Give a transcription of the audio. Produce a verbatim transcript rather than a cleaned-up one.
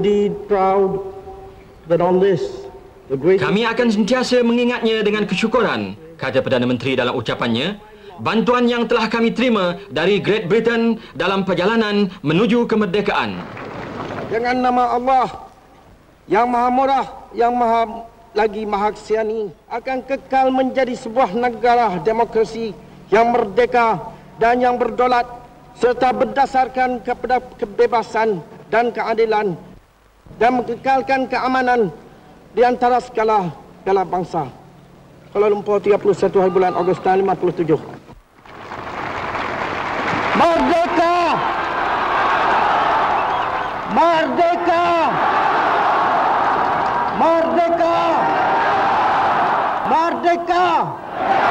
indeed proud that on this, the great... Kami akan sentiasa mengingatnya dengan kesyukuran, kata Perdana Menteri dalam ucapannya, bantuan yang telah kami terima dari Great Britain dalam perjalanan menuju kemerdekaan. Dengan nama Allah yang Maha Murah, yang Maha lagi Maha Kasiani, akan kekal menjadi sebuah negara demokrasi yang merdeka dan yang berdaulat serta berdasarkan kepada kebebasan dan keadilan dan mengekalkan keamanan di antara segala segala bangsa. Kuala Lumpur, tiga puluh satu hari bulan Ogos tahun lima puluh tujuh. Merdeka! Merdeka! Merdeka! Merdeka!